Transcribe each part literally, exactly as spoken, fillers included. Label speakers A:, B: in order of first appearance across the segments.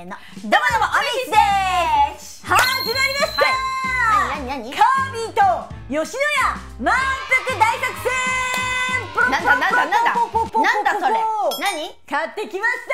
A: ーの、どうもどうもおみつです。始まりました。
B: なになになに？
A: カービィと吉野家満腹大作戦。
B: なんだなんだなんだなんだそれ。何？
A: 買ってきました。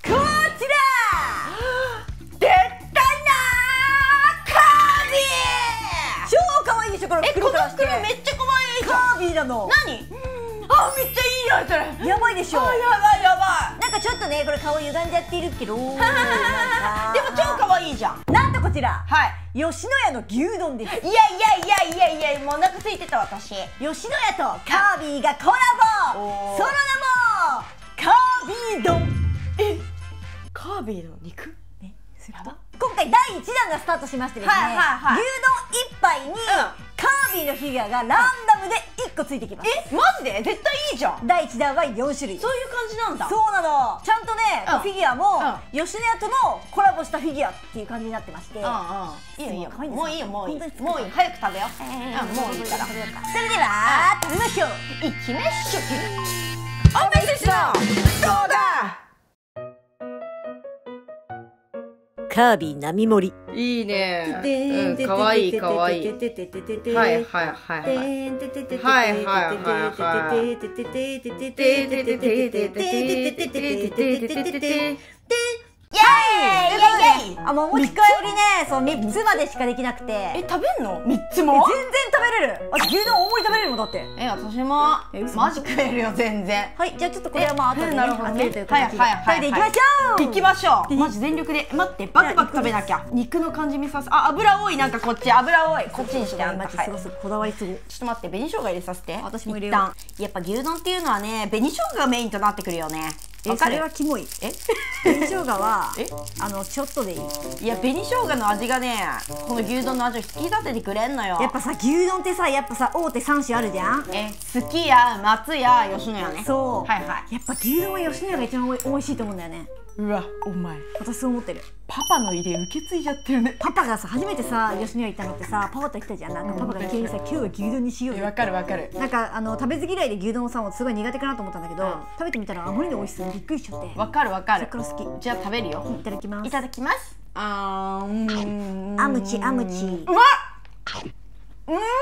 A: こちら。
B: でったなー、カービィ。
A: 超可愛いでしょこの袋からして。
B: え、この袋めっちゃ可愛いじゃん。
A: カービィなの。
B: 何？あ、めっちゃいいなそれ。
A: やばいでしょ。
B: あ、やばいやばい。
A: なんかちょっとねこれ顔歪んじゃっているけど。でも
B: 超可愛いじゃん。
A: なんとこちら。
B: はい。
A: 吉野家の牛丼です。
B: いやいやいやいやいや、もうお腹空いてた私。
A: 吉野家とカービィがコラボ。その名もカービィ丼。
B: え、カービィの肉？
A: ね、今回だいいちだんがスタートしましてですね、
B: はいはいはい、
A: 牛丼いっぱいに、うん、カービィのフィギュアがランダムでいっこついてきます。
B: え、マジで？絶対いいじゃん。
A: だいいちだんはよんしゅるい。
B: そういう感じなんだ。
A: そうなの。ちゃんとね、うん、フィギュアも、うん、吉野家とのコラボしたフィギュアっていう感じになってまして、うんうん、いいよいいよ、もういいよもういいもういい、早く食べよう。えー、うん、もういいから。それでは食べましょう。
B: いきましょう。おみつのどうだ。
A: カービィ並盛
B: り。いいね。うん、かわいいかわいい。はいはいはいはい。はいはいはいはい。イエーイイエイイエイ。
A: あ、もう持ち帰りね、そうみっつまでしかできなくて。
B: え、食べんの？みっつも？
A: 全然食べれる。あ、牛丼大盛り食べれるもんだって。
B: え、私もマジ食えるよ全然。
A: はい、じゃあちょっとこれはまあ後でね開けるという形で。
B: はいはいはい。
A: で行きましょう。
B: 行きましょう。マジ全力で。待って、バクバク食べなきゃ。肉の感じ見させ。あ、油多い、なんかこっち油多い。こっちにしてあんた。はい。
A: こだわりすぎ。
B: ちょっと待って、紅生姜入れさせて。
A: 私も入れよ
B: う。やっぱ牛丼っていうのはね、紅生姜がメインとなってくるよね。
A: え、それはキモい。え、紅生姜はあのちょっとでいい。
B: いや、紅生姜の味がね、この牛丼の味を引き立ててくれんのよ。
A: やっぱさ、牛丼ってさ、やっぱさ、大手さんしゅあるじゃん。
B: え、すき家、松屋、吉野家ね。
A: そう。
B: はいはい。
A: やっぱ牛丼は吉野家が一番おいしいと思うんだよね。
B: うわ、お前。
A: 私そう思ってる。
B: パパの遺伝受け継いじゃってるね。
A: パパがさ、初めてさ、吉野家行ったのってさ、パパと言ったじゃん。なんかパパが急にさ、今日は牛丼にしようよ。
B: わかるわかる。
A: なんかあの食べず嫌いで牛丼をさ、すごい苦手かなと思ったんだけど、食べてみたらあまりに美味しそうにびっくりしちゃって。
B: わかるわかる。
A: そっから好き。
B: じゃあ食べるよ。
A: いただきます。
B: いただきます。あー、
A: あむちあむち。
B: うまっ。うーん、うまいね。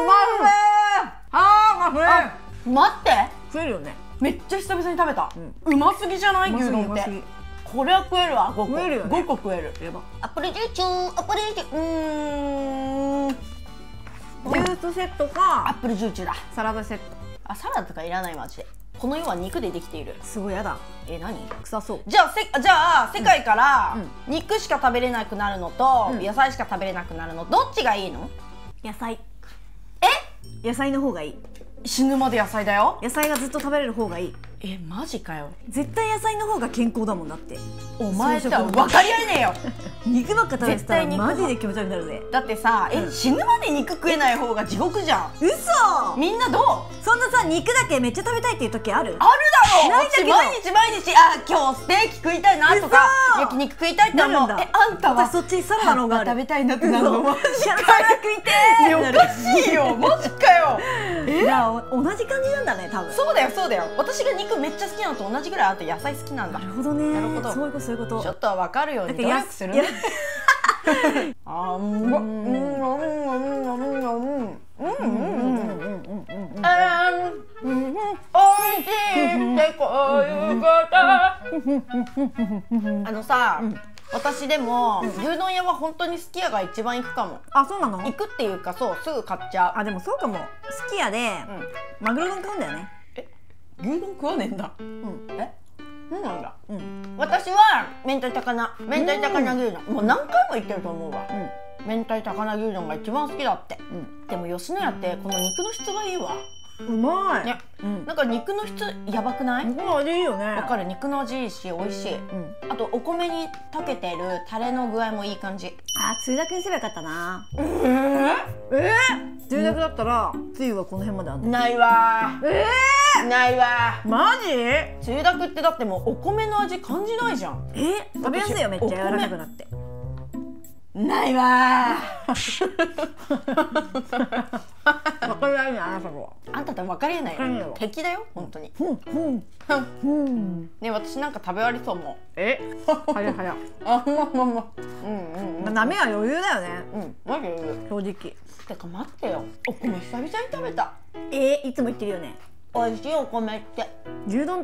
B: あー、うまい。待って。
A: 食えるよね。
B: めっちゃ久々に食べた。うますぎじゃない？牛丼って。これは食えるわ。ごこ。ごこ食える。アップルジューチュー、アップルジューチュー。うーん。
A: ジュースセットか。
B: アップルジューチューだ。
A: サラダセット。
B: あ、サラダとかいらないマジで。この世は肉でできている。
A: すごいやだ。
B: え、何？
A: 臭そう。
B: じゃあせじゃあ世界から肉しか食べれなくなるのと野菜しか食べれなくなるの、どっちがいいの？
A: 野菜。
B: え？
A: 野菜の方がいい。
B: 死ぬまで野菜だよ。
A: 野菜がずっと食べれる方がいい。
B: え、マジかよ。
A: 絶対野菜の方が健康だもんだって。
B: お前とは分かり合えねえよ。
A: 肉ばっか食べてたらマジで気持ち悪くなるぜ。
B: だってさ、え、死ぬまで肉食えない方が地獄じゃん。
A: 嘘。
B: みんなどう？
A: そんなさ、肉だけめっちゃ食べたいっていう時ある？
B: あるだろう。私毎日毎日、あ、今日ステーキ食いたいなとか焼肉食いたいって思う。え、あんたは
A: 私そっちにサラダの方が
B: 食べたいなってなるの？マジか。
A: サラダ食いてー。
B: おかしいよ。マジかよ。
A: え、じゃあ同じ感じなんだね、多分。
B: そうだよそうだよ。私が肉めっちゃ好きなのと同じぐらいあと野菜好きなんだ。
A: なるほどね。
B: なるほど。
A: そういうことそういうこと。
B: ちょっと分かるように努力するね。あー、うまっ。うんうんうんうんうんうんうんうんうんうん。あー、おいしいってこういうこと。あのさ、私でも牛丼屋は本当にすき家が一番行くかも。
A: あ、そうなの？
B: 行くっていうか、そうすぐ買っちゃう。
A: あ、でもそうかも。すき家でマグロ丼買うんだよね。
B: え、牛丼食わねえんだ。うん。え、そうなんだ。
A: うん。
B: 私は明太高菜、明太高菜牛丼、もう何回も言ってると思うわ。明太高菜牛丼が一番好きだって。でも吉野家ってこの肉の質がいいわ。
A: うまい。
B: ね、なんか肉の質やばくない？
A: 肉の味いいよね。わ
B: かる。肉の味いいし美味しい。あとお米に溶けてるタレの具合もいい感じ。
A: あ、つゆだくにすればよかったな。
B: えー、
A: えー、つゆだくだったらつゆはこの辺まであるの？
B: ないわー。えー、ないわー。
A: マジ？
B: つゆだくってだってもうお米の味感じないじゃん。
A: え、食べやすいよ、めっちゃ柔らかくなって。
B: ないわ
A: ー。わかりないね、あなたは。
B: あんたと分かりえないよ。敵だよ、本当に。ね、私なんか食べ終わりそうもう。
A: え？早い早い。
B: あ、まあまあまあ。うんうん。
A: 波は余裕だよね。
B: うん、マジ余裕。
A: 正直。
B: てか待ってよ。お米久々に食べた。
A: え、いつも言ってるよね。
B: 美味しいお米って。
A: 牛丼って、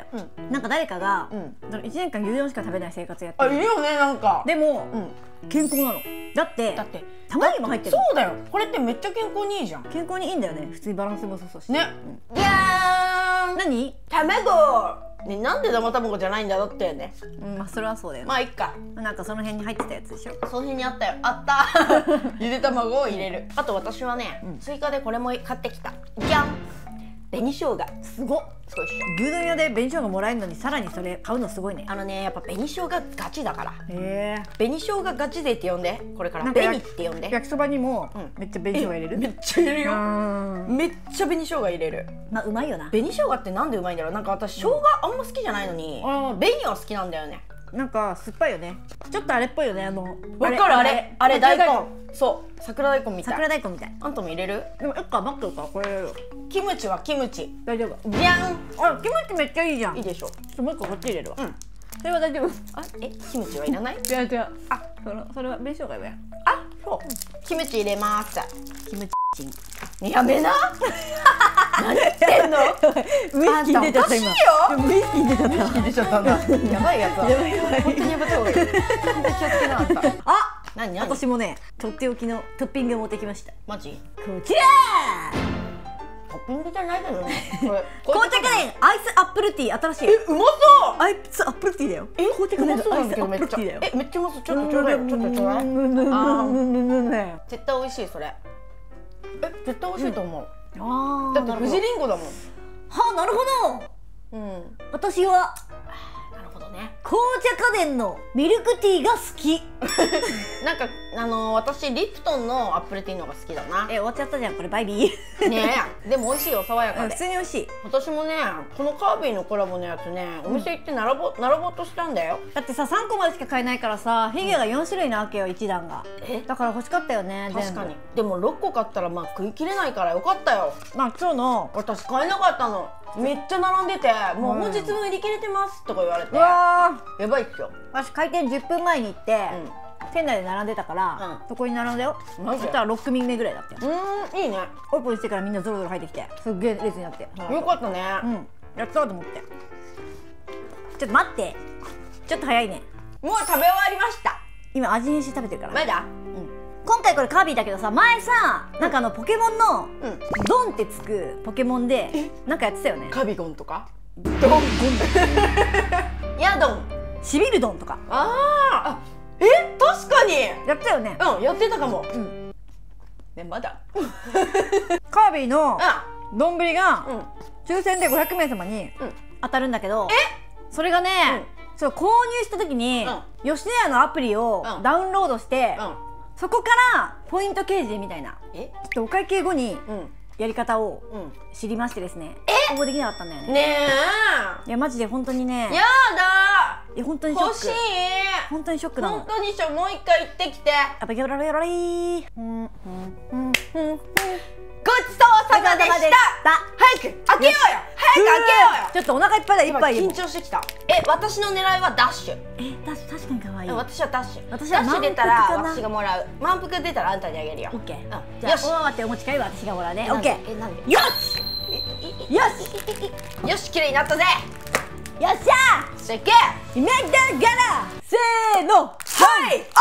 A: なんか誰かがいちねんかん牛丼しか食べない生活やってる。
B: あ、いいよね、なんか。
A: でも健康なの。だって
B: だって
A: 卵も入ってる。
B: そうだよ。これってめっちゃ健康にいいじゃん。
A: 健康にいいんだよね。普通にバランスもそうしね。
B: いやー、
A: 何？
B: 卵。ね、なんで生卵じゃないんだろうってね。
A: まあそれはそうだよね。
B: まあいっか。
A: なんかその辺に入ってたやつでしょ。
B: その辺にあったよ。あった。ゆで卵を入れる。あと私はね、追加でこれも買ってきた。じゃん。紅生姜。すごっ。すごいっしょ。
A: 牛丼屋で紅生姜もらえるのにさらにそれ買うのすごいね。
B: あのね、やっぱ紅生姜ガチだから。
A: へえ。
B: 紅生姜ガチ勢って呼んで。これから紅って呼んで。
A: 焼きそばにもめっちゃ紅生姜入れる。
B: めっちゃ入れるよ。めっちゃ紅生姜入れる。
A: まあうまいよな。
B: 紅生姜ってなんでうまいんだろう。なんか私生姜あんま好きじゃないのに紅は好きなんだよね。
A: なんか酸っぱいよね。ちょっとあれっぽいよね。あの
B: わかる、あれあれ大根。そう桜大根みたい。
A: 桜大根みたい。
B: あんたも入れる？
A: でもえっか待ってるかこれ。
B: キムチはキムチ
A: 大丈夫。
B: じゃん。
A: あ、キムチめっちゃいいじゃん。
B: いいでしょ。
A: もう一個こっち入れるわ。
B: うん。
A: それは大丈夫。
B: あ、え、キムチはいらない？
A: 違う違う。あ、そのそれは紅生姜や。
B: あ、そう。キムチ入れます。
A: キムチチン。
B: やめな。何言ってんの？
A: ウイスキー出ちゃった今。ウイスキー出ちゃった。ウイスキー出ちゃったんだ。
B: やばいやつは。やばいやばい。本当にやめた方がいい。本当に気をつけなあんた。
A: あ、
B: 何何？
A: 私もね、とっておきのトッピングを持ってきました。
B: マジ？
A: こちら。
B: トッピングじゃないけどね。これ
A: 紅茶カレーアイスアップルティー新しい。
B: え、うまそう。
A: アイスアップルティーだよ。
B: え、
A: 紅茶カレーのアイスアップルティーだよ。
B: え、めっちゃうまそう。ちょっとちょうだい。ちょっとちょうだい。ああ、絶対美味しいそれ。え、絶対美味しいと思う。
A: ああ、
B: だって富士リンゴだもん。
A: はあ、なるほど。
B: うん。
A: 私は
B: なるほどね。
A: 紅茶家電のミルクティーが好き。
B: なんかあの私リプトンのアップルティーのが好きだな。
A: え、終わっちゃったじゃんこれ。バイビー。
B: ねえ、でも美味しいよ、爽やかで。
A: 普通に美味しい。
B: 私もね、このカービィのコラボのやつね、お店行って並ぼ並ぼうとしたんだよ。
A: だってさ、さんこまでしか買えないからさ、フィギュアがよんしゅるいなわけよ、いちだんが。
B: え、
A: だから欲しかったよね。
B: 確かに。でもろっこ買ったらまあ食い切れないからよかったよ。
A: まあ今日の
B: 私買えなかったの。めっちゃ並んでて、もう本日分売り切れてますとか言われて、
A: や
B: ばいっすよ。
A: 私開店じゅっぷんまえに行って店内で並んでたからそこに並んだよ。そしたらろっくみめぐらいだったよ。
B: うん、いいね。
A: オープンしてからみんなゾロゾロ入ってきてすっげえ列になって、
B: よかったね。
A: うん、やったと思って。ちょっと待って、ちょっと早いね。
B: もう食べ終わりました。
A: 今味変して食べてるから。
B: まだ？
A: 今回これカービィだけどさ、前さ、なんかあのポケモンのドンってつくポケモンでなんかやってたよね。
B: カビゴンとかドンゴンヤドン、
A: シビルドンとか。
B: ああ、え、確かに
A: やったよね。
B: うん、やってたかも。ね、まだ
A: カービィの丼が抽選でごひゃくめいさまに当たるんだけど、それがね、そう購入した時に吉野家のアプリをダウンロードしてそこからポイント掲示みたいな、ちょっとお会計後にやり方を知りましてですね、応募できなかったんだよね。
B: ねえ、
A: いやマジで本当にね、
B: やだ、
A: いや本当にショック。
B: 欲しい。
A: 本当にショックなの。
B: 本当にしょ、もう一回行ってきて。
A: あばきょろろよろりー。うんうんうんうん。
B: ごちそうさまでした。早く開けようよ。早く開けようよ。
A: ちょっとお腹いっぱいだ、いっぱい。
B: 緊張してきた。え、私の狙いはダッシュ。
A: え、ダッシュ確かに可愛い。
B: 私はダッシュ。
A: 私は
B: ダッシュ出たら私がもらう。満腹出たらあんたにあげるよ。
A: オッケー。
B: じ
A: ゃあ、お待って、お持ち帰りは私がもらうね。オッケー。
B: え、なんで？
A: よし。よし。
B: よし、綺麗になったぜ。
A: よっしゃー。
B: せっけ。
A: 今だから。せーの。
B: はい。あ、え、え、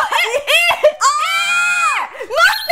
B: 待って、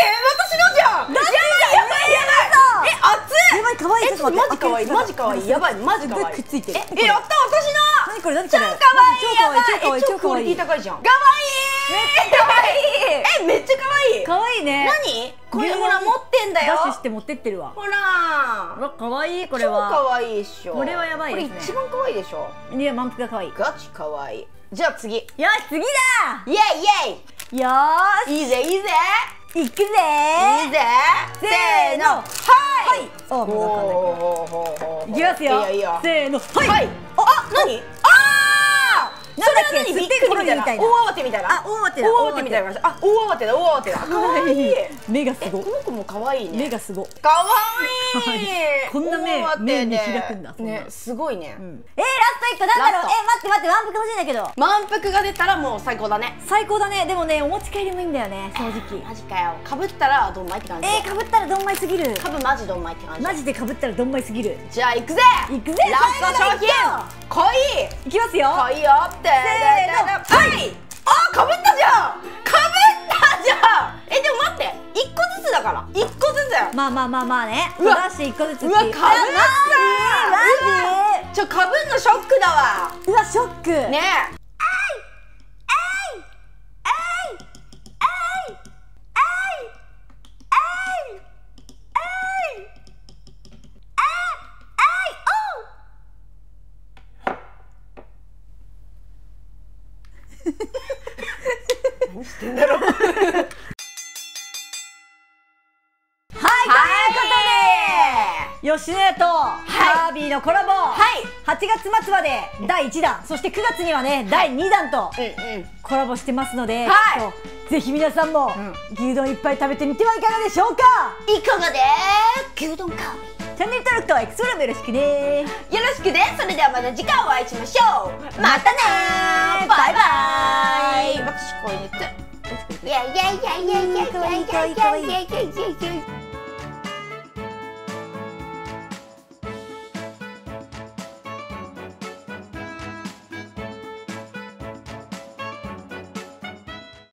B: 私のじゃん。やばいやばいやばい。え、熱い。
A: やばい、可愛い。
B: え、ちょっとマジ可愛い、マジ可愛い。やばい、マジ可愛い。
A: くっついてる。
B: え、やった、私の。
A: 何これ、何これ。
B: 超可愛い。やばい。
A: 超可愛い、超可愛い。
B: 高いじゃん。可愛い。めっちゃ可愛い。え、めっちゃ可愛い。
A: 可愛いね。
B: 何？これほら持ってんだよ。
A: ダッシュして持ってってるわ。
B: ほら。
A: うわ、可愛いこれは。
B: 超可愛いっしょ。
A: これはやばいですね。
B: これ一番可愛いでしょ。
A: いや、満腹が可愛い。
B: ガチ可愛い。じゃあ次。よし、
A: 次だ。
B: イエイイエイ。よーし。いいぜいいぜ。
A: いくぜ
B: ー。いいぜ。せーの。はい。
A: お、もういきますよ。
B: いいよいいよ。
A: せーの。
B: はい。あ、何？ああ。
A: なんだっけ？吸って
B: くりみたいな、大慌てみたいな、
A: あ、大慌てだ、
B: 大慌てみたいな感じ。あ、大慌てだ、大慌てだ。可愛い。
A: 目がすごい。
B: この子も可愛いね。
A: 目がすごい。
B: 可愛い。
A: こんな目目に開くんだ。
B: ね、すごいね。
A: えー、ラストいっこなんだろう。え、待って待って、満腹欲しいんだけど。
B: 満腹が出たらもう最高だね。
A: 最高だね。でもね、お持ち帰りもいいんだよね、正直。
B: マジかよ。かぶったらドンマイって感じ。
A: えー、かぶったらドンマイすぎる。
B: かぶマジドンマイって感じ。
A: マジでかぶったらドンマイすぎる。
B: じゃあ行くぜ。
A: 行くぜ。
B: ラスト商品。来い。
A: いきますよ。
B: 来いよって。せーの。はい。あ、かぶったじゃん。かぶったじゃん。え、でも待って。一個ずつだから。一個ずつ。
A: まあまあまあまあね。
B: うわ、
A: 出して一個ずつ。
B: うわ、かぶった。マ
A: ジ？
B: ちょ、かぶんのショックだわ。
A: うわ、ショック。
B: ねえ。何してんだろう。はい、ということ
A: で吉野家とカービィのコラボ、はちがつまつまでだいいちだん、そしてくがつにはねだいにだんとコラボしてますので、ぜひ皆さんも牛丼いっぱい食べてみてはいかがでしょうか。
B: いかがで牛丼カービィ、
A: チャンネル登録とエクストラもよろしくね。
B: よろしくね。それではまた次回お会いしましょう。またねー。バイバイ。私こういうやつ。いやいやいやいやいやいやいやいやいやいやいや。